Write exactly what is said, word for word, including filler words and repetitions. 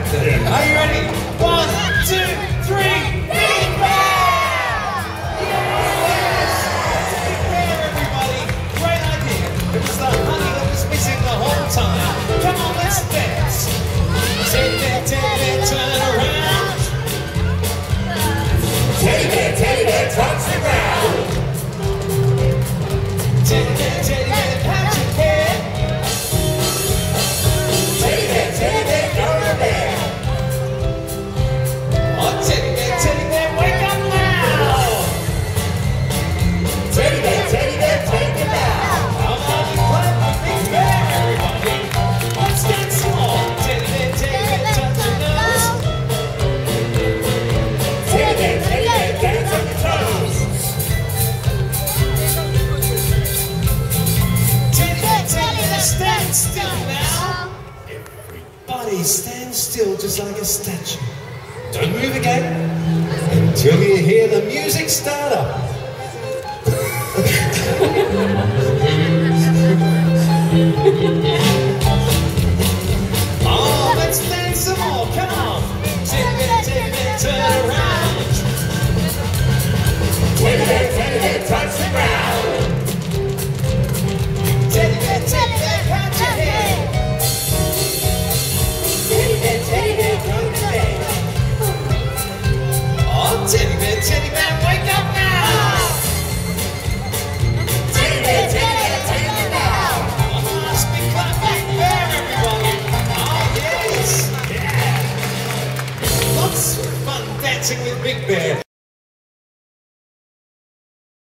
Are you ready? One, two, three, Big Bear! Yes! Big Bear, everybody! Great idea! It was the honey that was missing the whole time. Come on, let's dance! Teddy bear, teddy bear, turn around! Teddy bear, teddy bear, touch the ground! Teddy bear, teddy bear, pat your head! Teddy bear, teddy bear, go to bed! Oh, teddy bear, teddy bear, wake up now! Teddy bear, teddy bear, take it out! Come on, you clap for Big Bear, everybody! Let's dance some more! Teddy bear, teddy bear, touch your nose! Teddy bear, teddy bear, dance on your toes! Teddy bear, teddy bear, stand still now! Everybody stand still just like a statue. Don't move again until you hear the music start up. Oh, let's dance some more. Come on. Teddy bear, teddy bear, turn around. Teddy bear, teddy bear, touch the ground. Teddy bear, teddy bear, pat your head. Teddy bear, teddy bear, go to bed. Oh, teddy bear, teddy bear, wake up now! Teddy bear, teddy bear, take it now! One last big clap, Big Bear, everybody! Oh, yes! Yeah! Lots of fun dancing with Big Bear.